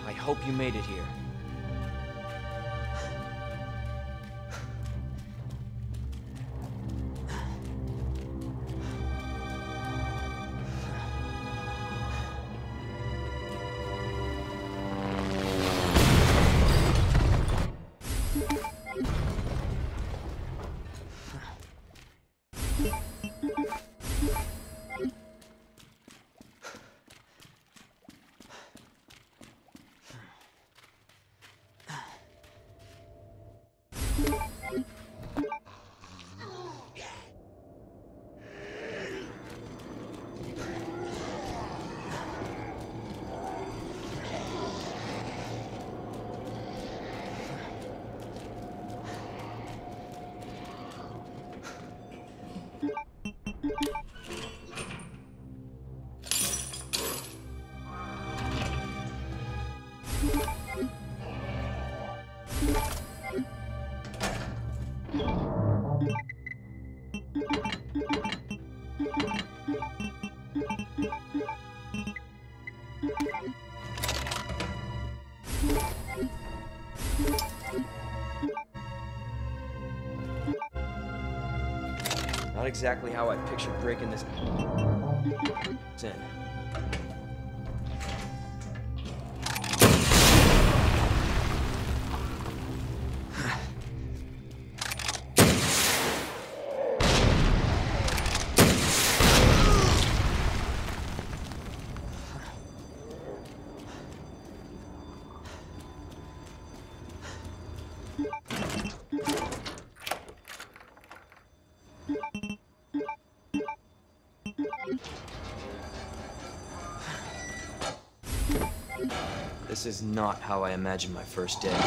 I hope you made it here. Not exactly how I pictured breaking this in. This is not how I imagined my first day.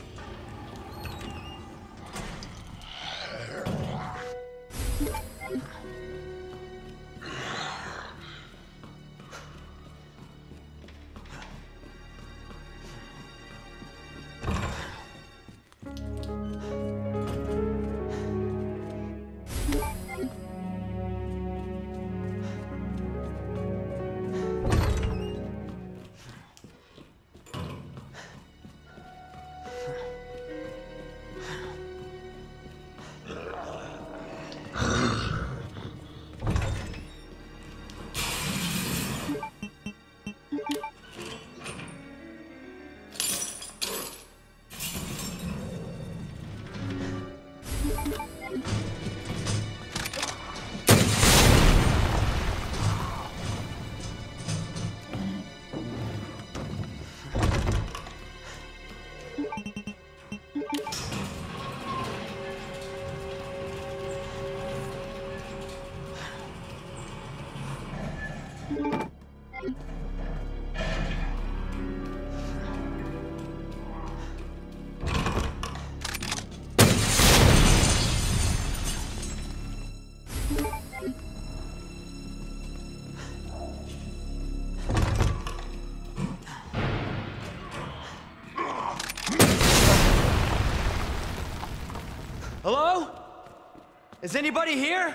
Hello? Is anybody here?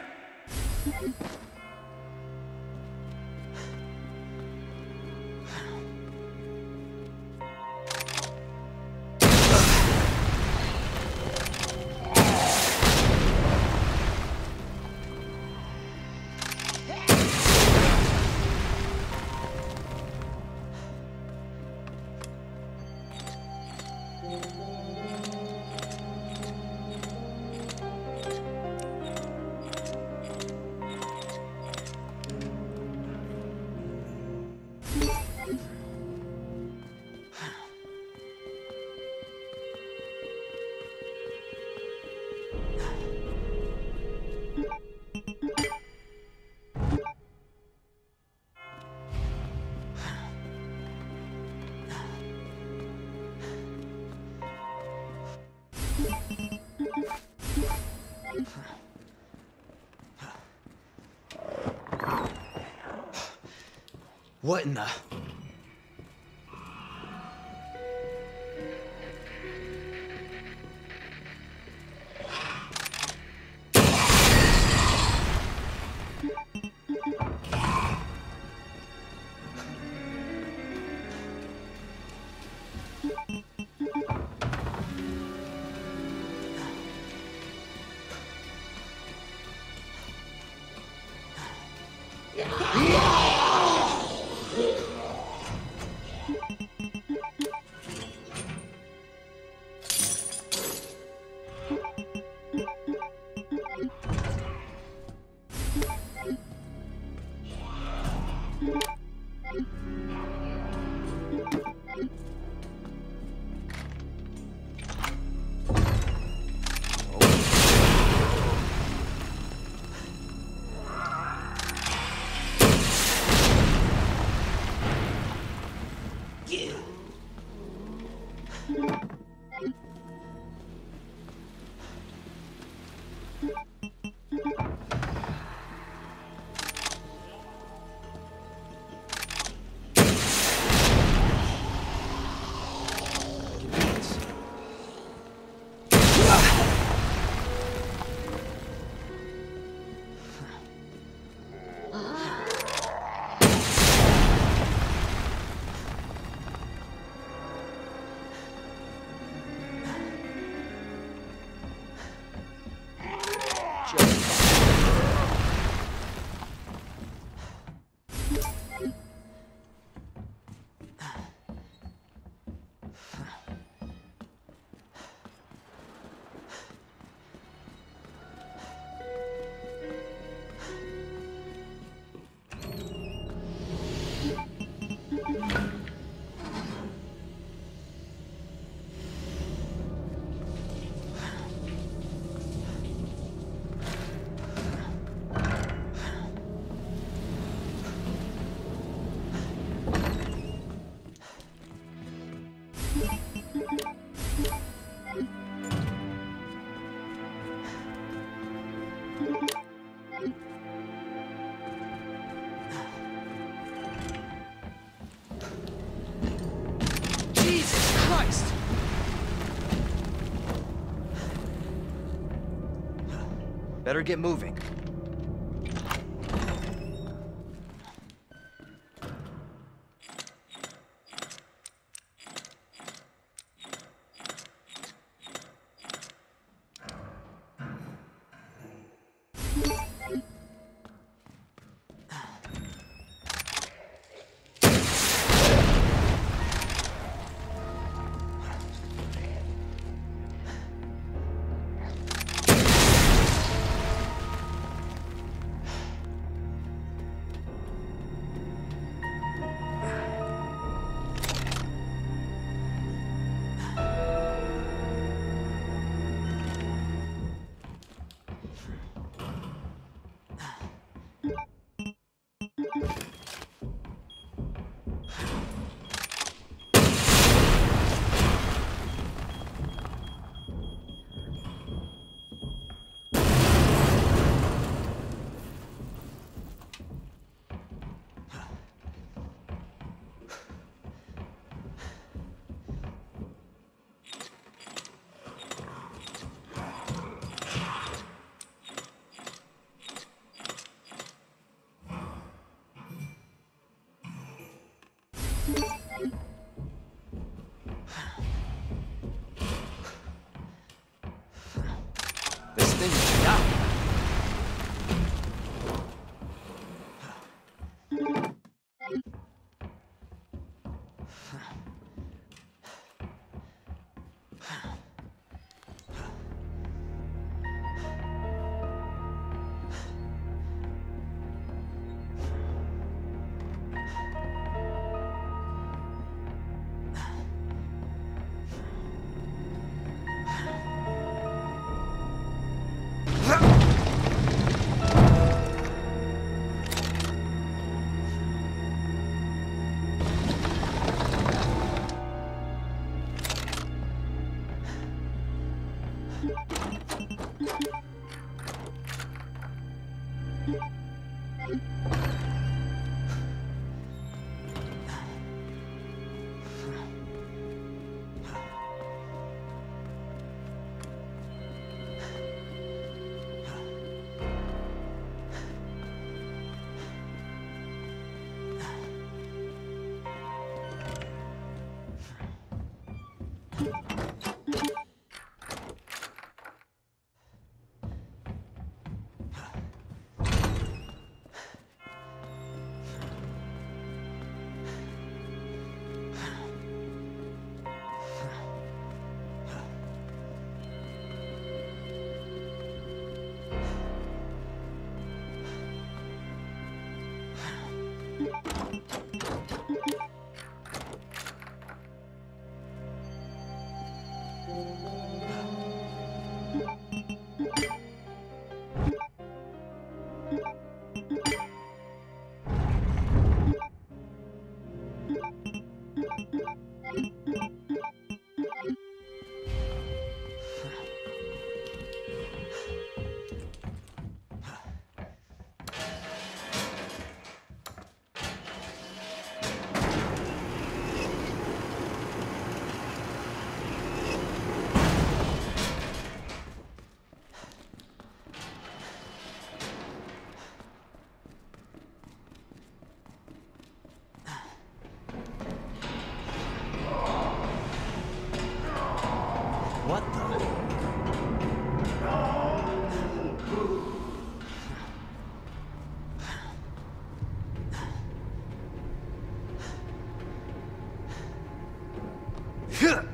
What in the... Better get moving. This thing is down. What the?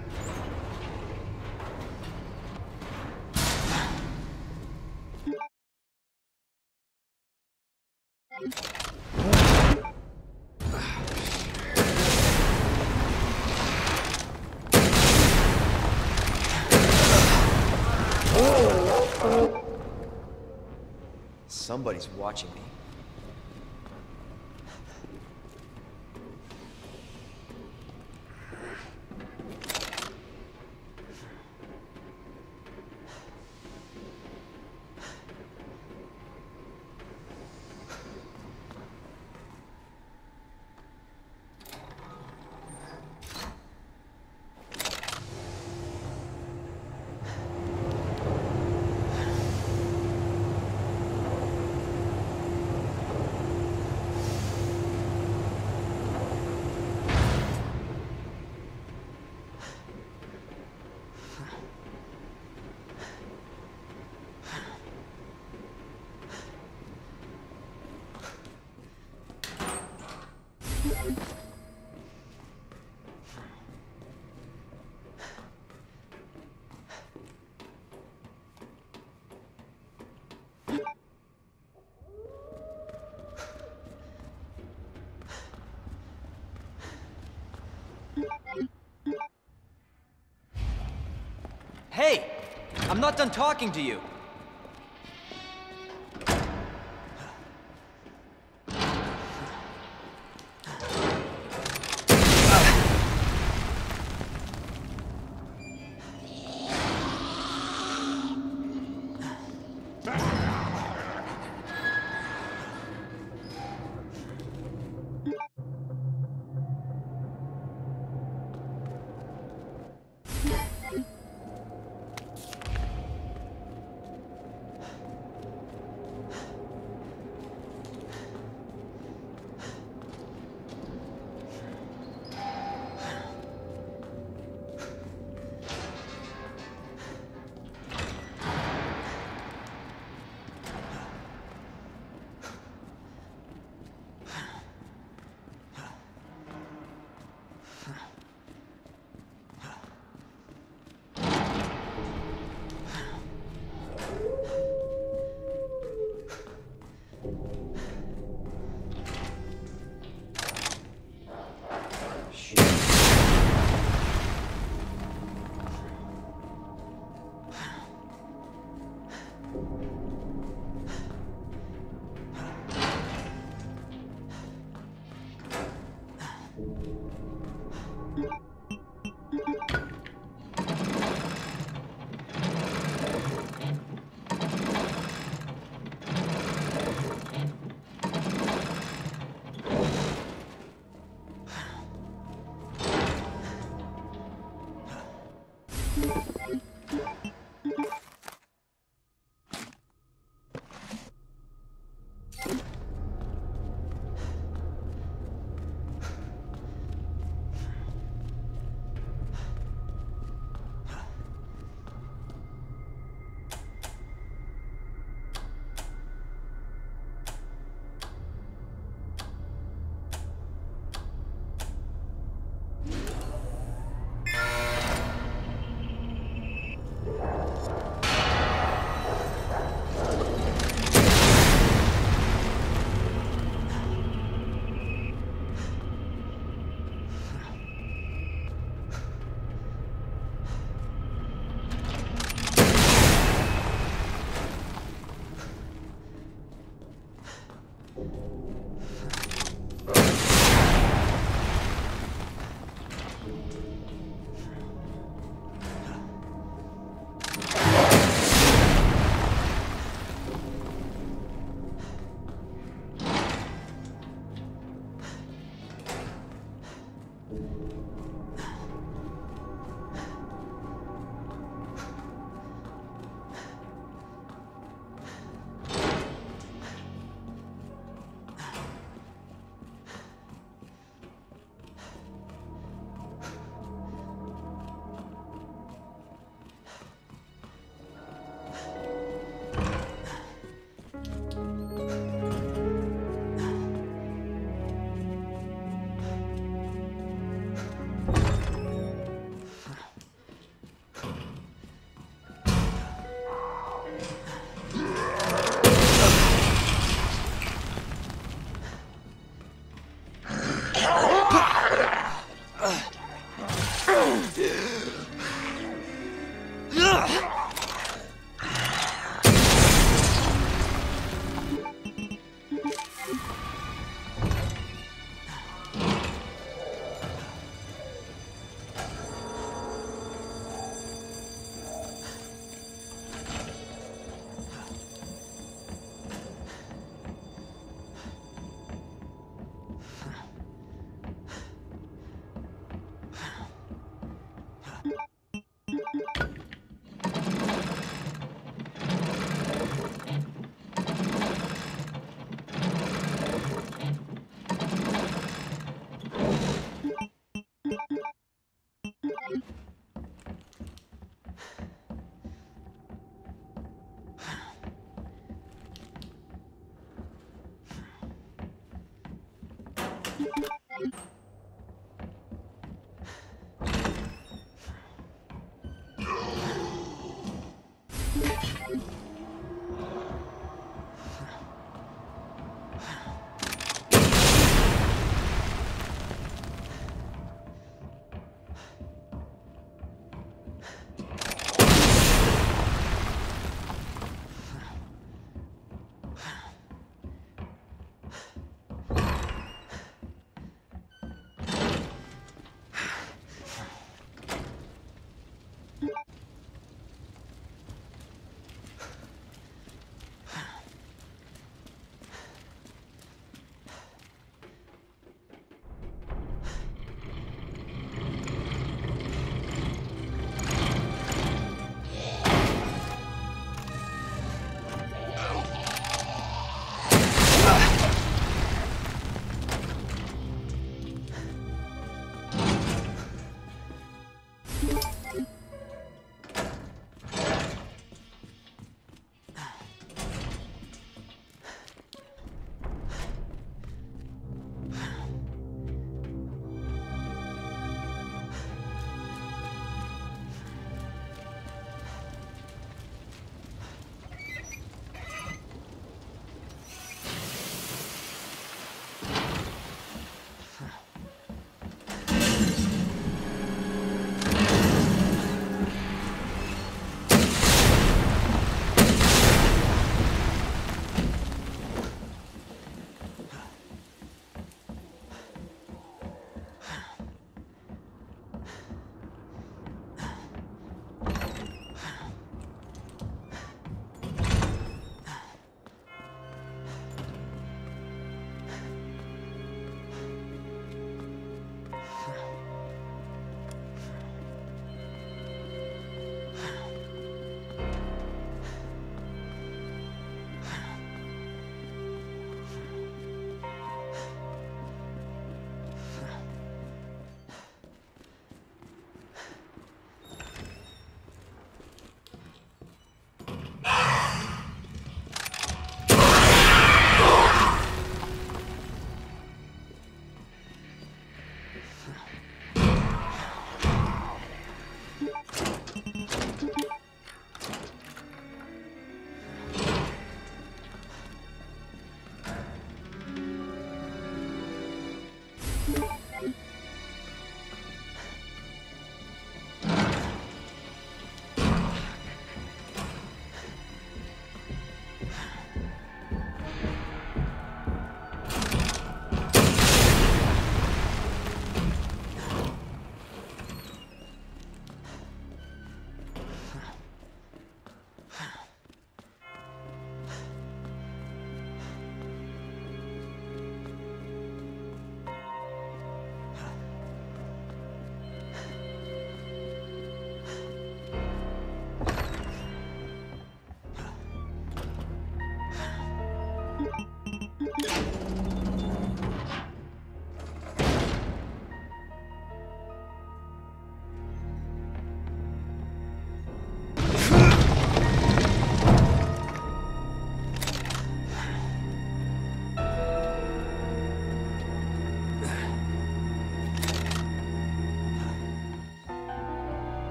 Somebody's watching me. Hey! I'm not done talking to you!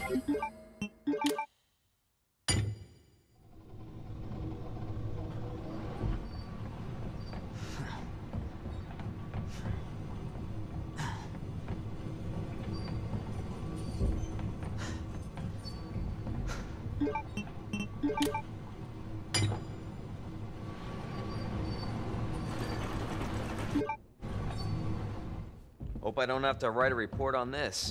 Hope I don't have to write a report on this.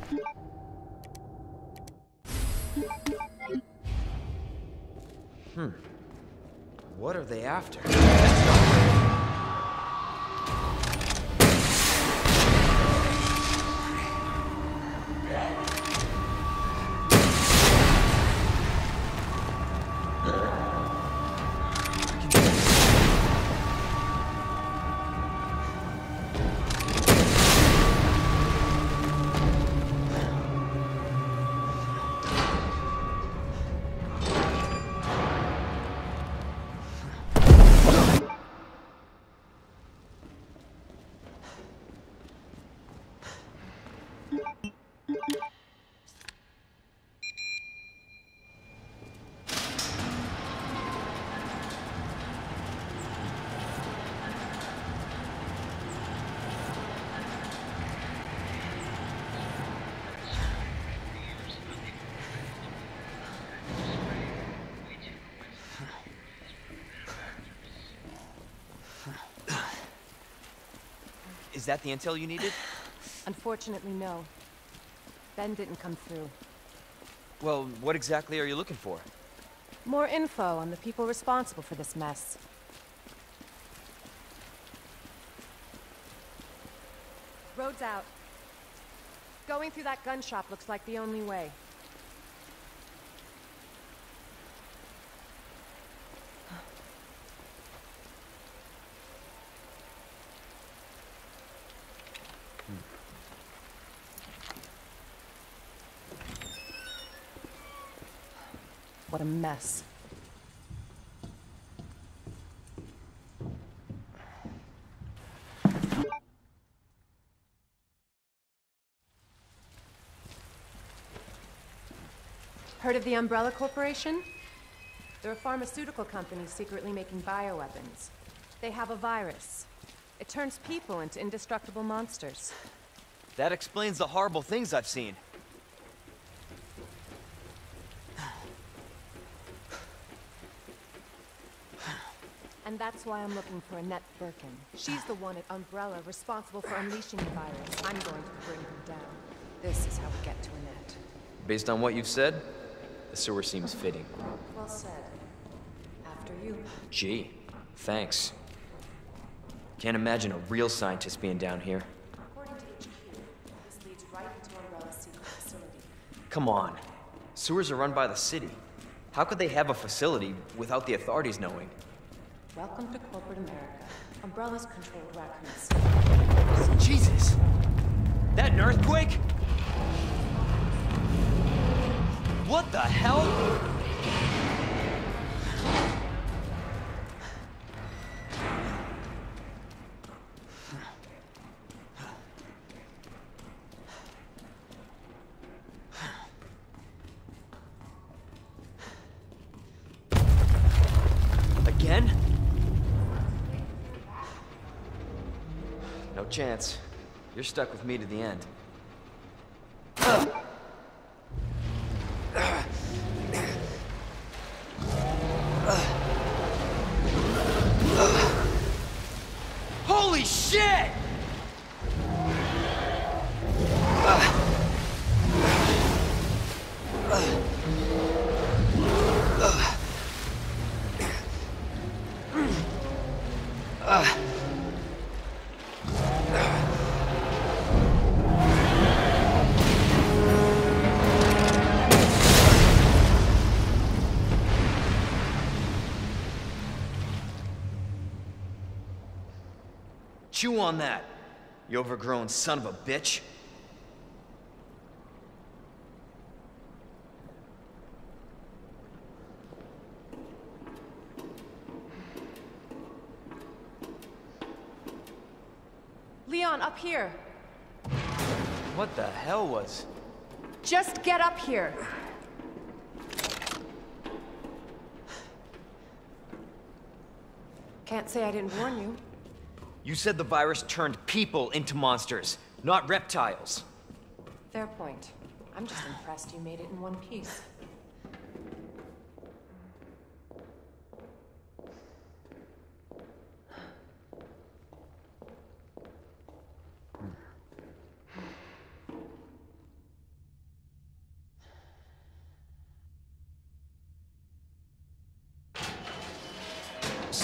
What are they after? Is that the intel you needed? Unfortunately, no. Ben didn't come through. Well, what exactly are you looking for? More info on the people responsible for this mess. Road's out. Going through that gun shop looks like the only way. What a mess. Heard of the Umbrella Corporation? They're a pharmaceutical company secretly making bioweapons. They have a virus. It turns people into indestructible monsters. That explains the horrible things I've seen. And that's why I'm looking for Annette Birkin. She's the one at Umbrella responsible for unleashing the virus. I'm going to bring her down. This is how we get to Annette. Based on what you've said, the sewer seems fitting. Well said. After you. Gee, thanks. Can't imagine a real scientist being down here. According to HQ, this leads right into Umbrella's secret facility. Come on. Sewers are run by the city. How could they have a facility without the authorities knowing? Welcome to corporate America. Umbrella's controlled raccoons. Jesus! That an earthquake? What the hell? Again? No chance. You're stuck with me to the end. Holy shit! Chew on that, you overgrown son of a bitch. Leon, up here! What the hell was... Just get up here! Can't say I didn't warn you. You said the virus turned people into monsters, not reptiles. Fair point. I'm just impressed you made it in one piece.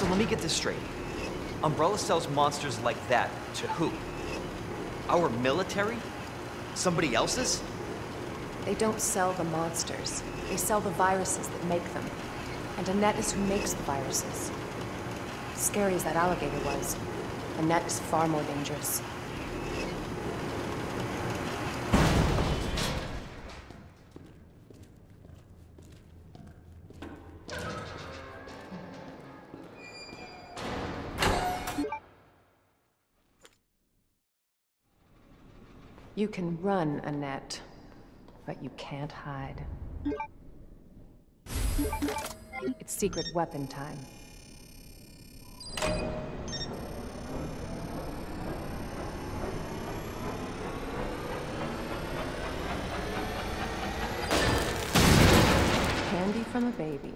So let me get this straight. Umbrella sells monsters like that to who? Our military? Somebody else's? They don't sell the monsters. They sell the viruses that make them. And Annette is who makes the viruses. Scary as that alligator was, Annette is far more dangerous. You can run, Annette, but you can't hide. It's secret weapon time. Candy from a baby.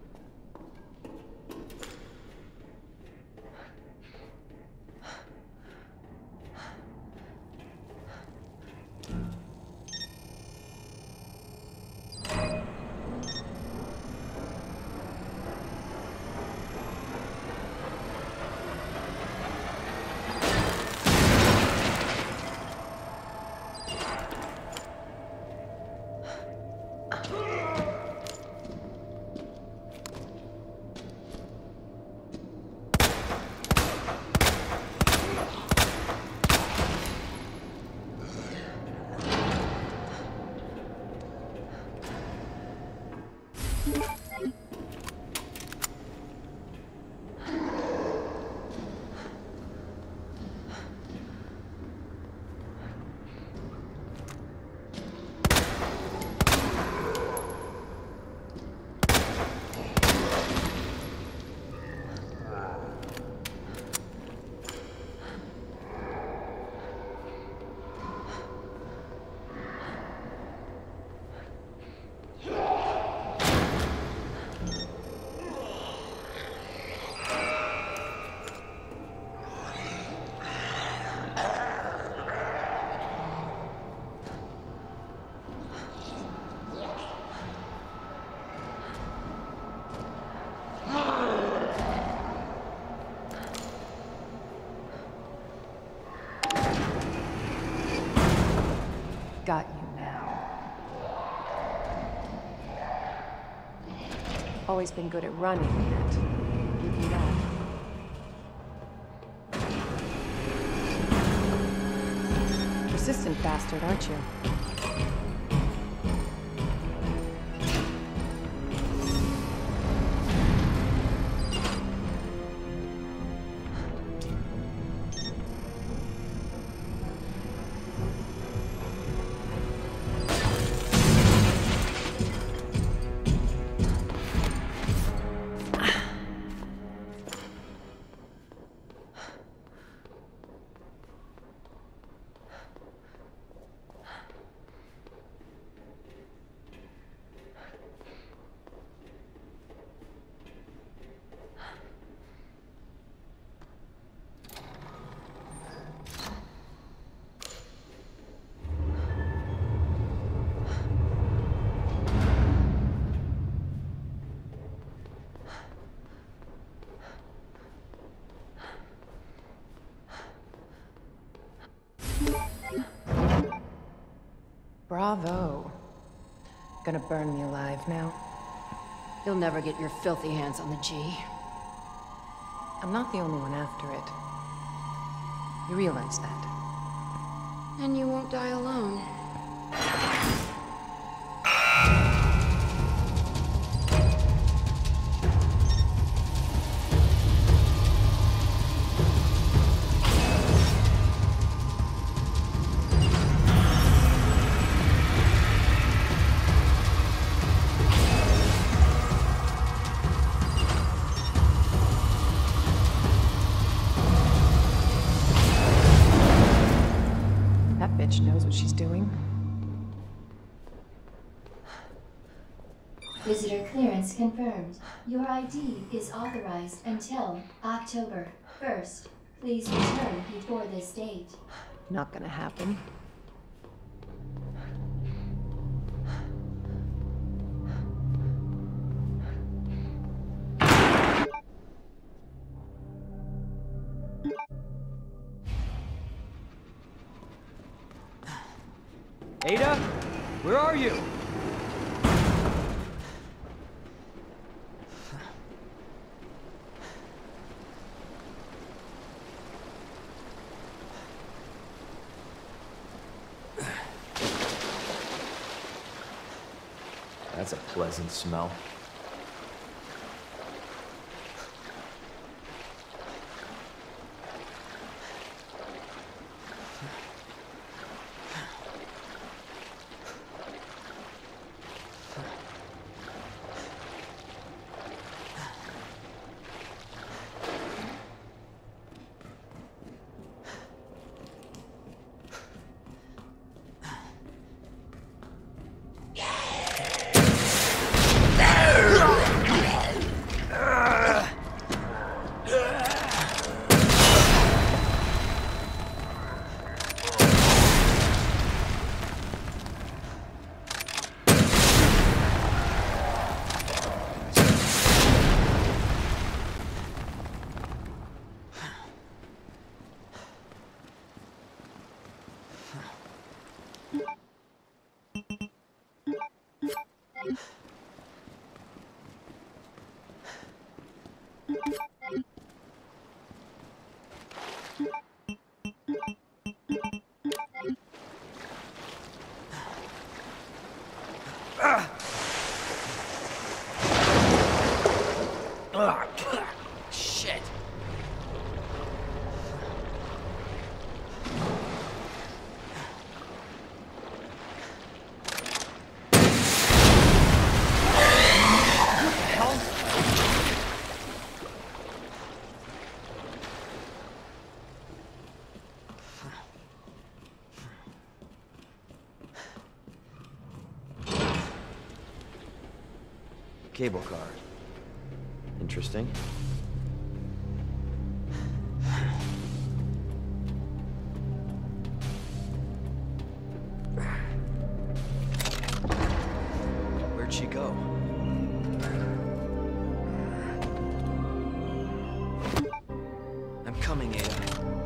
Got you now. Always been good at running, Annette. Give you that. Persistent bastard, aren't you? Bravo. Gonna burn me alive now? You'll never get your filthy hands on the G. I'm not the only one after it. You realize that? And you won't die alone. Knows what she's doing. Visitor clearance confirmed. Your ID is authorized until October 1st. Please return before this date. Not gonna happen. Ada? Where are you? That's a pleasant smell. Shit. Cable car. Interesting. Where'd she go? I'm coming, Ada.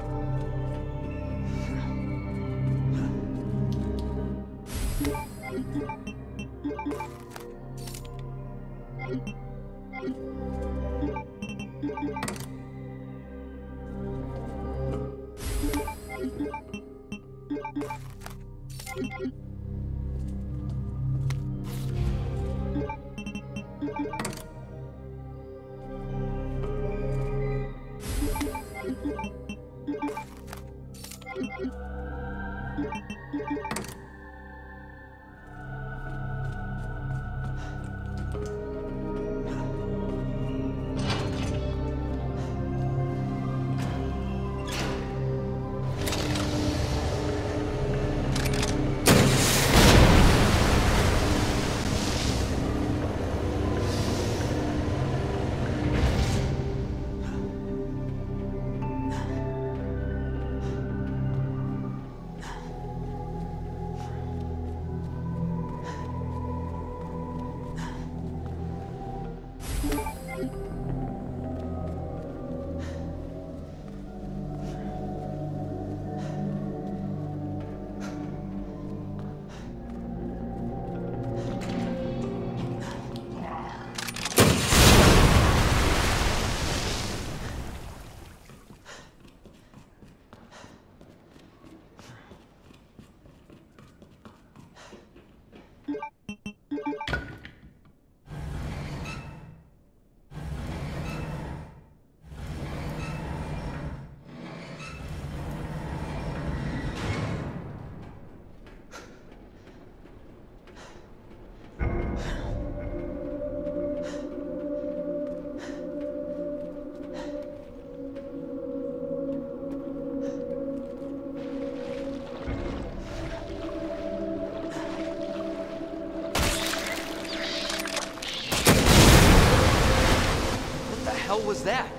What was that?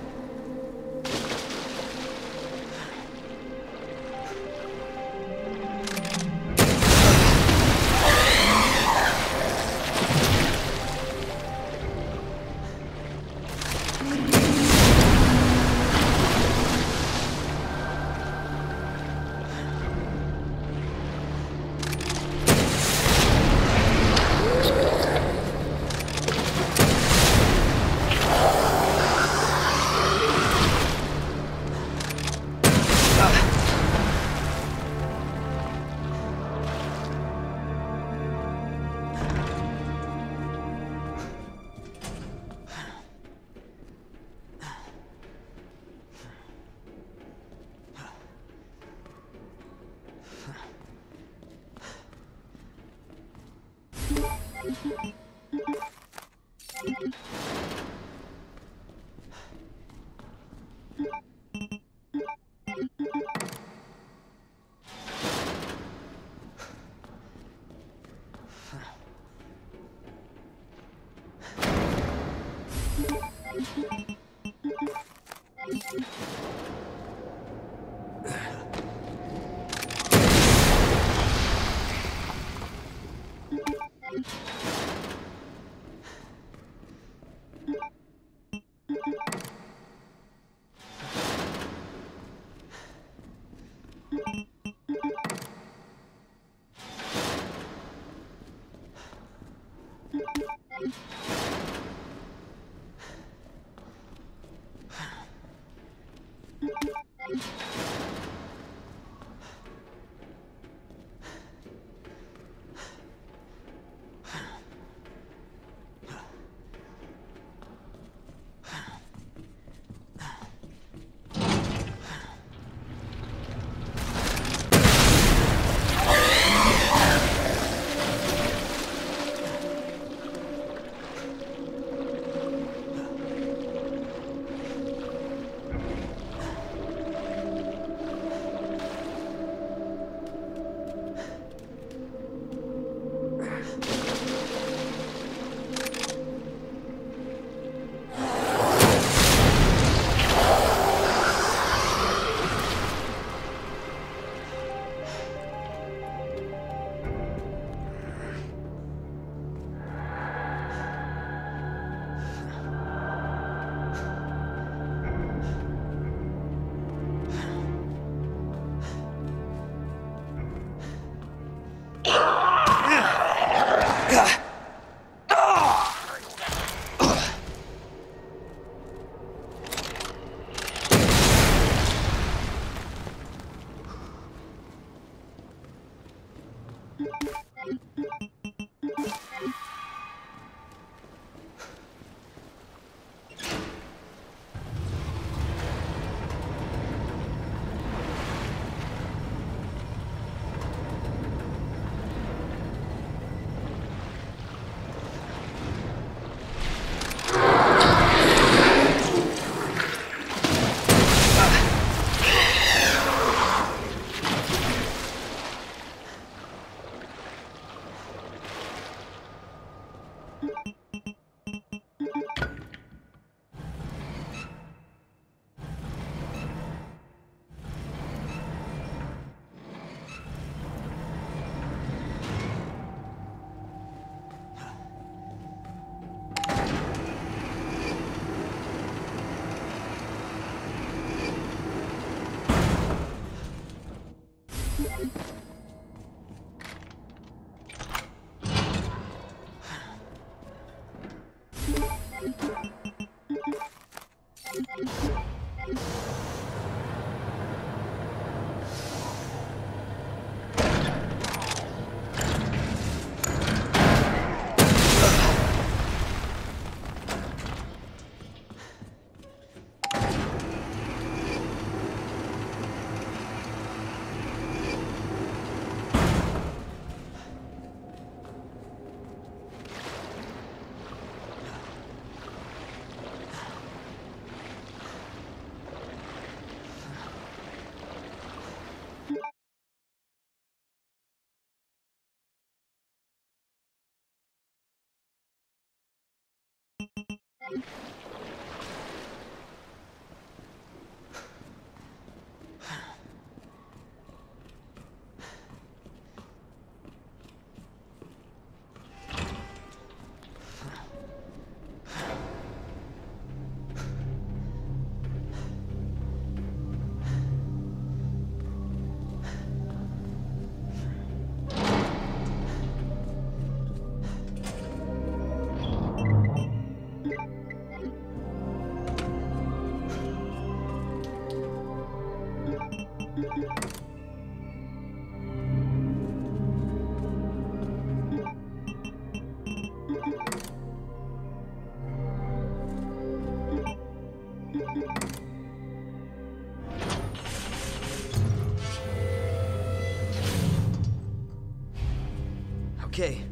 Okay,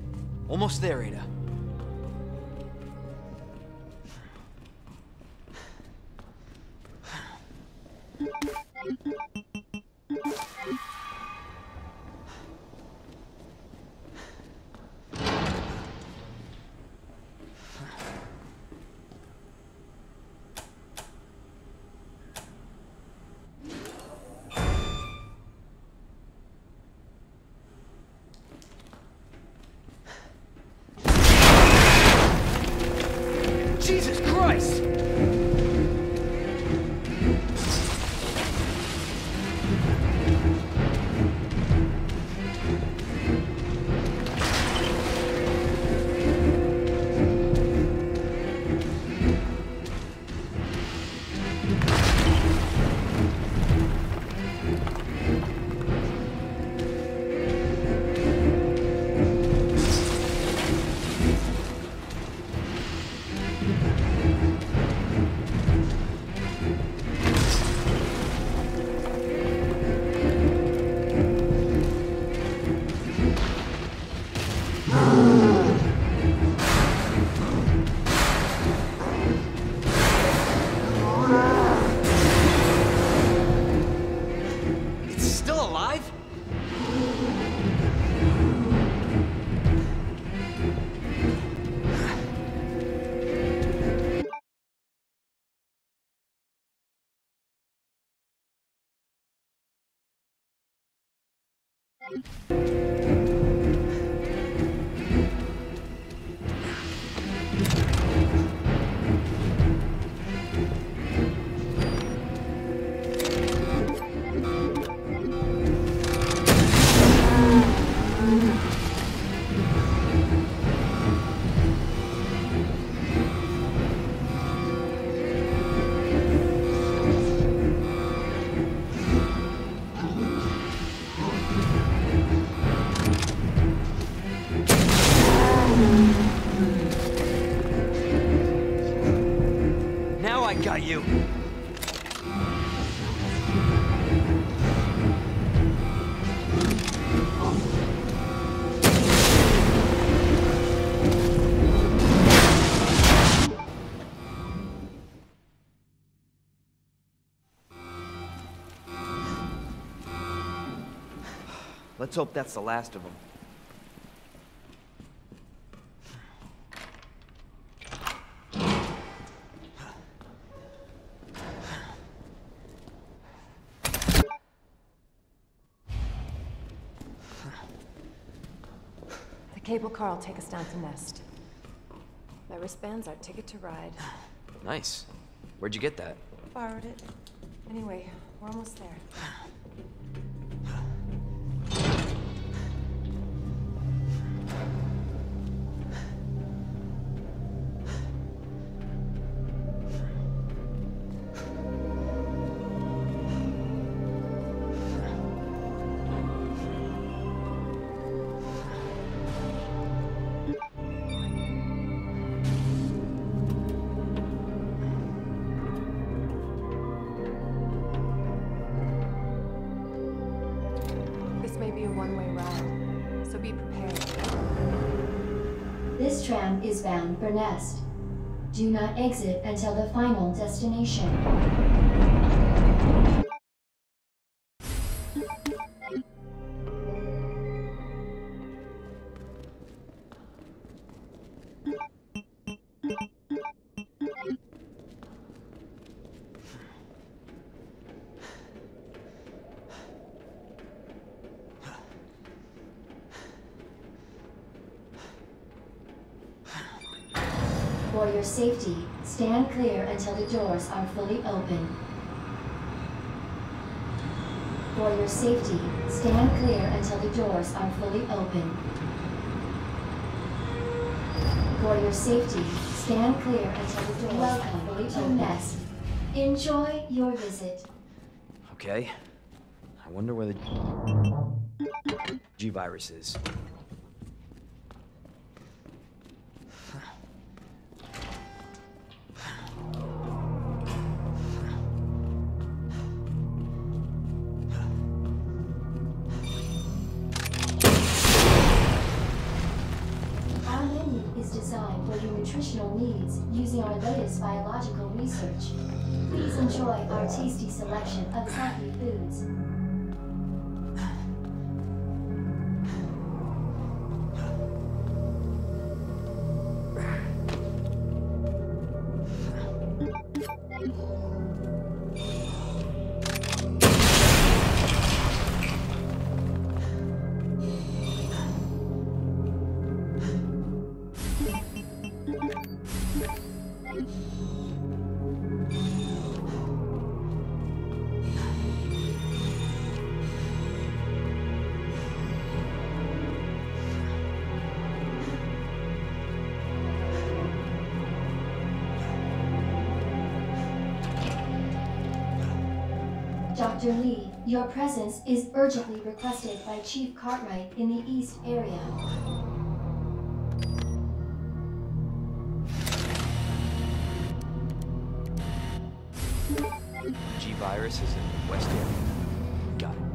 Almost there, Ada. Jesus Christ! It's still alive? Now I got you. Let's hope that's the last of them. The cable car will take us down to Nest. My wristband's our ticket to ride. Nice. Where'd you get that? Borrowed it. Anyway, we're almost there. May be a one-way ride, so be prepared. This tram is bound for Nest. Do not exit until the final destination. For your safety, stand clear until the doors are fully open. For your safety, stand clear until the doors are fully open. For your safety, stand clear until the doors are fully open. Nest. Enjoy your visit. Okay. I wonder where the G-Virus is. is designed for your nutritional needs using our latest biological research. Please enjoy our tasty selection of healthy foods. Dr. Lee, your presence is urgently requested by Chief Cartwright in the East area. G-Virus is in the West area. Got it.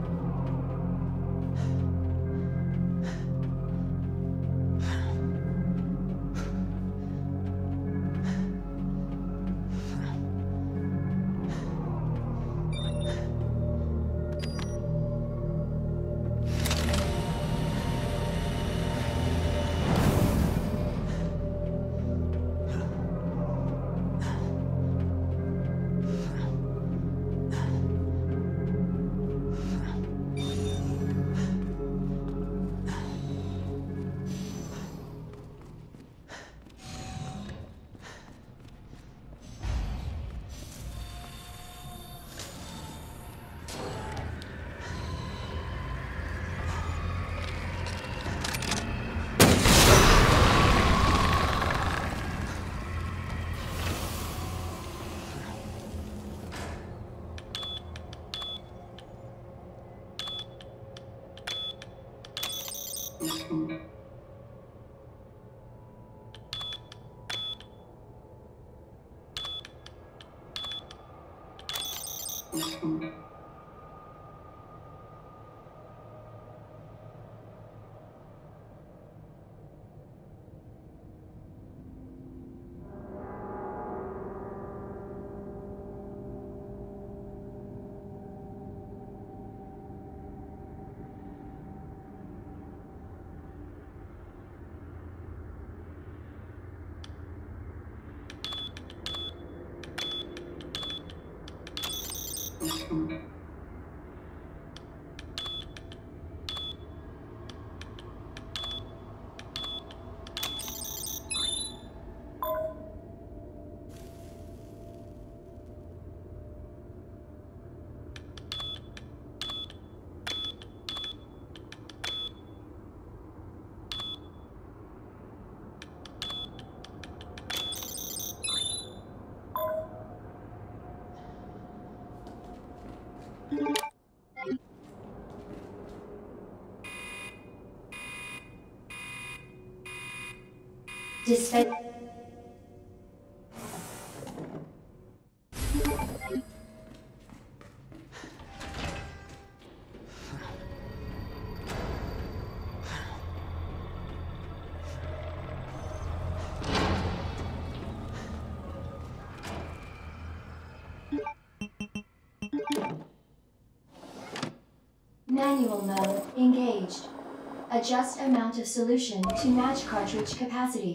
Despite manual mode engaged. Adjust amount of solution to match cartridge capacity.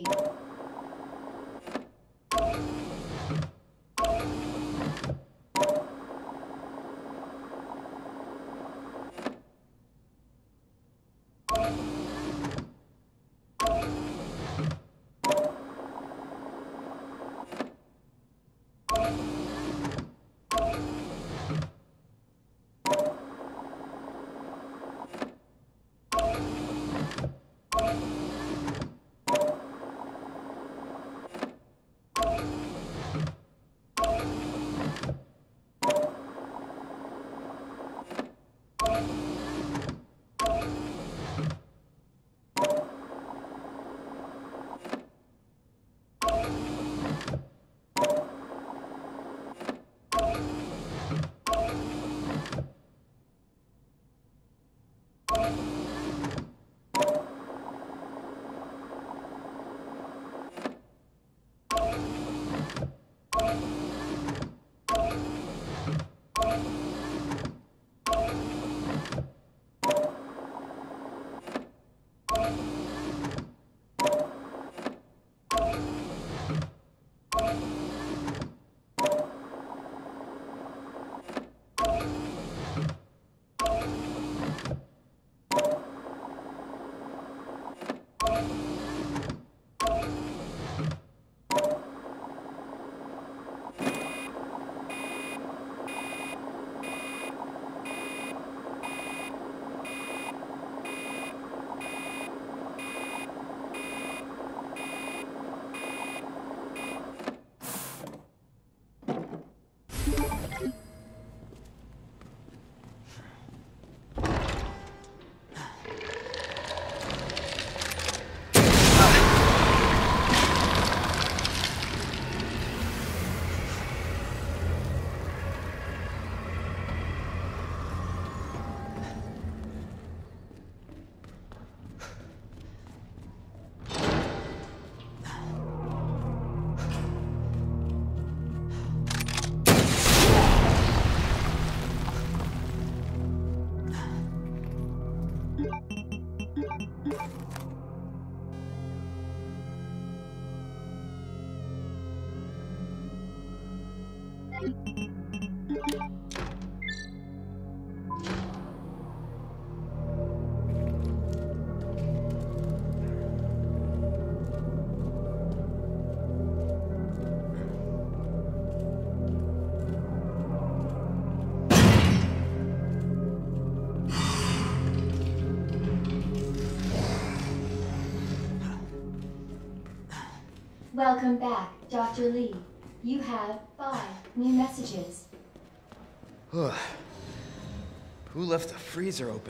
Welcome back, Dr. Lee. You have 5 new messages. Who left the freezer open?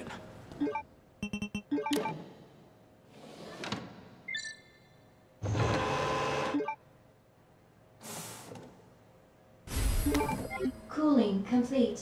Cooling complete.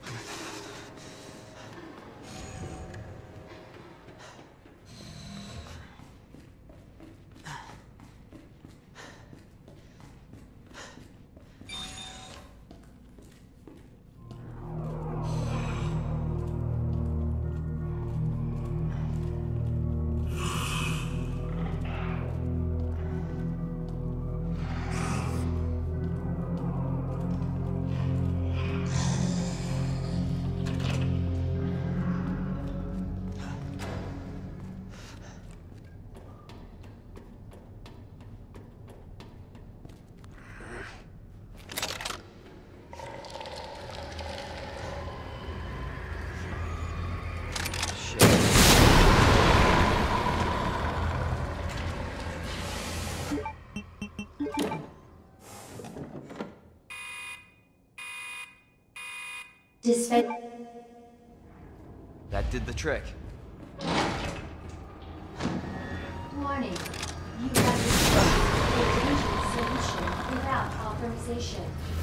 That did the trick. Warning. You have received a dangerous solution without authorization.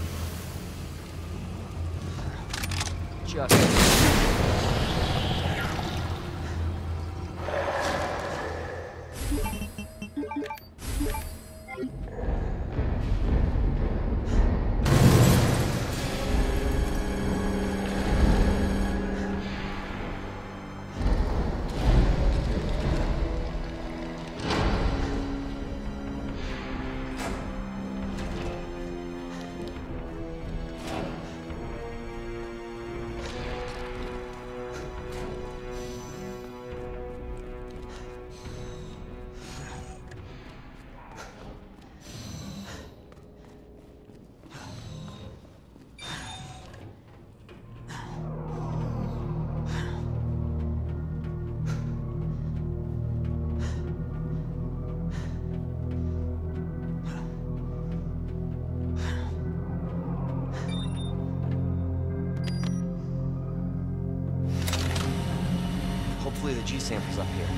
Hopefully the G sample's up here.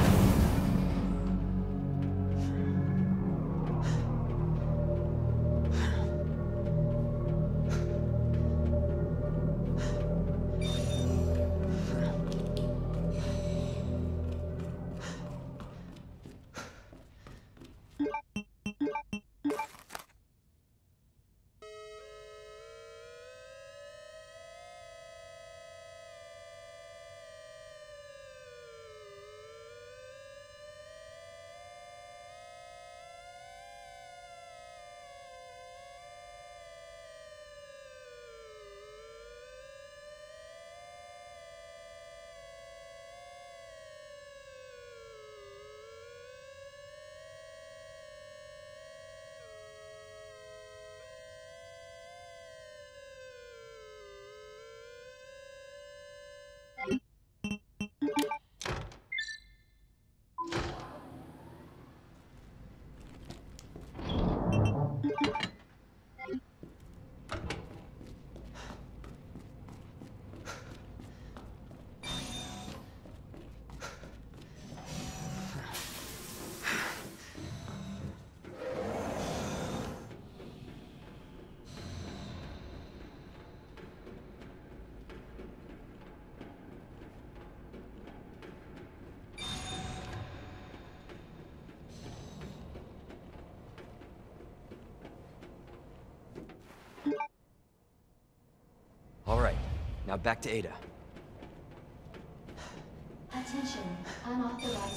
All right, now back to Ada. Attention, unauthorized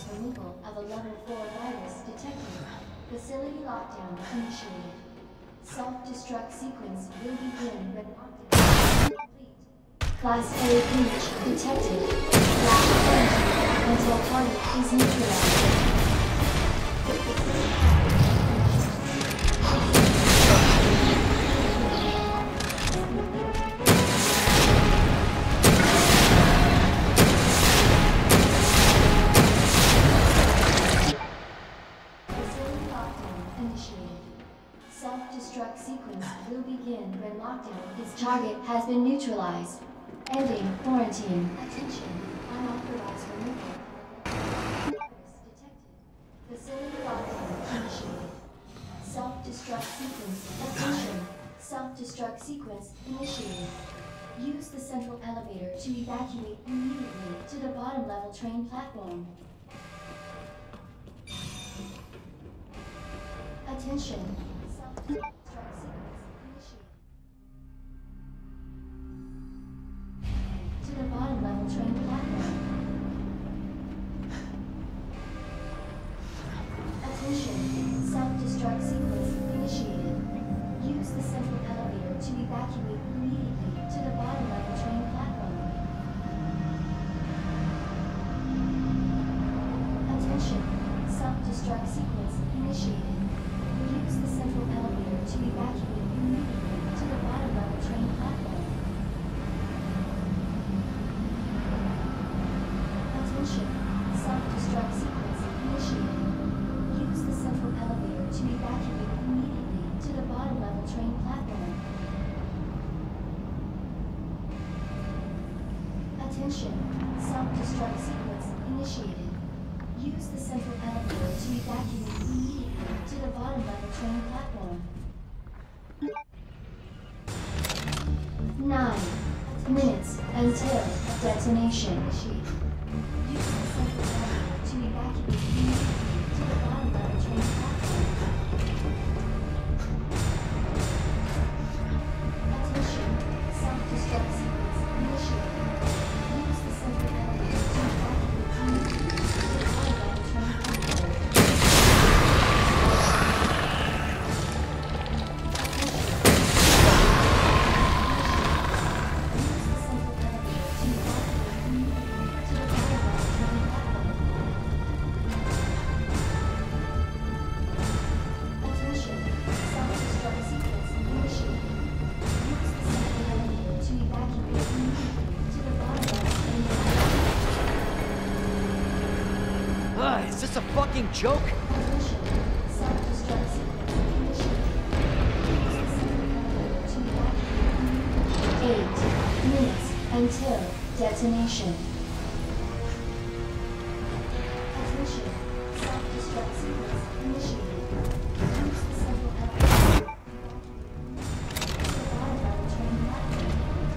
removal of a level 4 virus detected. Facility lockdown initiated. Self-destruct sequence will begin when lockdown is complete. Class A breach detected. Flash quarantine until target is neutralized. Self-destruct sequence will begin when lockdown is target has been neutralized. Ending quarantine. Attention. Unauthorized removal. Virus detected. Facility lockdown initiated. Self-destruct sequence. Attention. Self-destruct sequence initiated. Use the central elevator to evacuate immediately to the bottom level train platform. Attention. Self-destruct sequence initiated. To the bottom level train platform. Attention. Self-destruct sequence initiated. Use the central elevator to evacuate immediately to the bottom level train platform. Attention. Self-destruct sequence initiated. Use the central elevator to evacuate immediately to the bottom level train platform. Attention. Self-destruct sequence initiated. Use the central elevator to evacuate immediately to the bottom level train platform. Attention. Self-destruct sequence initiated. Use the central elevator to evacuate immediately to the bottom level train platform. 9 minutes until detonation. Use the central elevator to evacuate immediately to the bottom level train platform. Attention. Self-destruct sequence initiated. Use the central elevator to evacuate immediately to the bottom level train platform. Is this a fucking joke? Self-destruct sequence initiated. 8 minutes until detonation. Attention. Self-destruct sequence initiated. Use the central elevator. The bottom level train platform.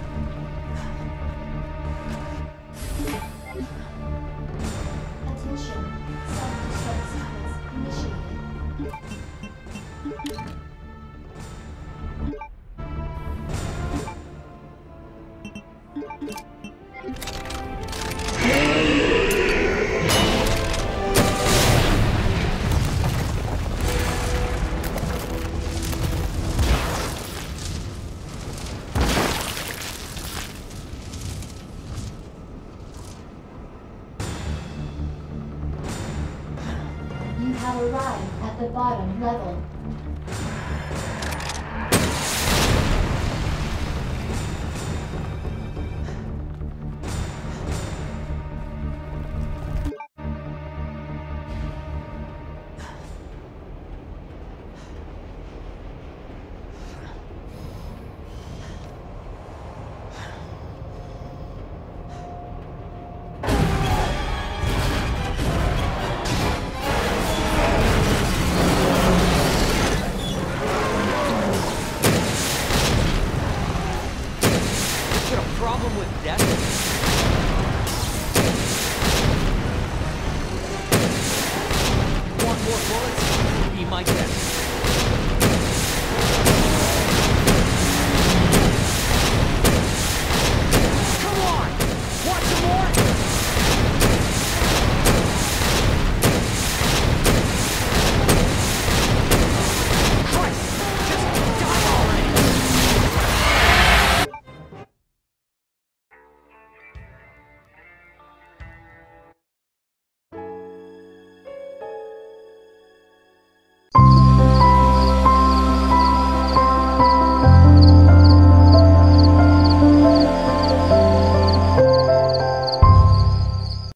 Attention. Self-destruct sequence initiated. You have arrived at the bottom level.